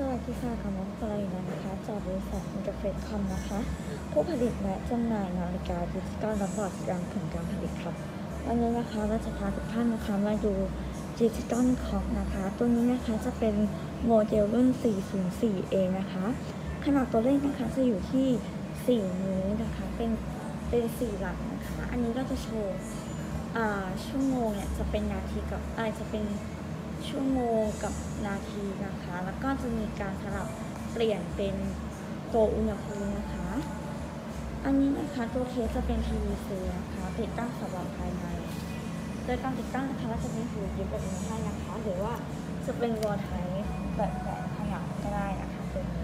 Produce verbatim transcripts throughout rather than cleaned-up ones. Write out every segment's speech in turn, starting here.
วัสดีค่ะขอน้องปลายนะคะจากบริษัทอินเตอร์เฟซคอมนะคะผู้ผลิตและจำหน่ายนาฬิกาดิจิตอลและบอร์ดการผลการผลิตครับวันนี้นะคะเราจะพาทุกท่านนะคะมาดูดิจิตอลคล็อกนะคะตัวนี้นะคะจะเป็นโมเดลรุ่น สี่ศูนย์สี่ เอ นะคะขนาดตัวเลขนะคะจะอยู่ที่ สี่ นิ้วนะคะเป็นเป็นสี่หลักนะคะอันนี้ก็จะโชว์ชั่วโมงเนี่ยจะเป็นนาทีกับอะไรจะเป็นชั่วโมงกับนาทีนะคะแล้วก็จะมีการสลับเปลี่ยนเป็นตัวอุณหภูมินะคะอันนี้นะคะตัวเคสจะเป็น พี วี ซี นะคะติดตั้งสำหรับภายในโดยการติดตั้งนะคะเราจะมีหูยิบแบบนี้ให้นะคะหรือว่าจะเป็นวอลไทแบบแบนขนาดก็ได้นะคะตัวนี้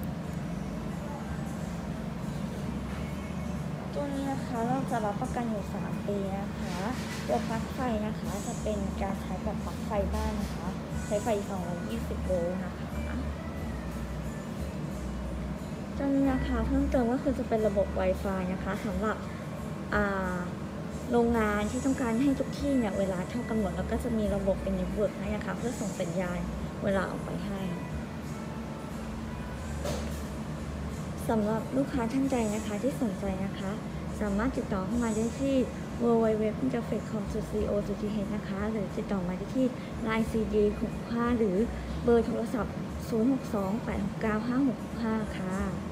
ตัวนี้นะคะเราจะรับประกันอยู่สามปีนะคะตัวปลั๊กไฟนะคะจะเป็นการใช้แบบปลั๊กไฟบ้านนะคะใช้ไฟสองร้อยยี่สิบโวลต์นะคะตัวนี้นะคะเพิ่มเติมก็คือจะเป็นระบบ Wi-Fi นะคะสำหรับโรงงานที่ต้องการให้ทุกที่เนี่ยเวลาเท่ากันหมดแล้วก็จะมีระบบเป็นเน็ตเวิร์กให้นะคะเพื่อส่งสัญญาณเวลาออกไปให้สำหรับลูกค้าท่านใดนะคะที่สนใจนะคะสามารถติดต่อเข้ามาได้ที่ ดับเบิลยู ดับเบิลยู ดับเบิลยู ดอท อินเตอร์เฟซ คอม ดอท ซี โอ ดอท ที เอช นะคะหรือติดต่อมาได้ที่ ไลน์ ซี ดี หกห้าหรือเบอร์โทรศัพท์ ศูนย์ หก สอง แปด หก เก้า ห้า หก ห้า ค่ะ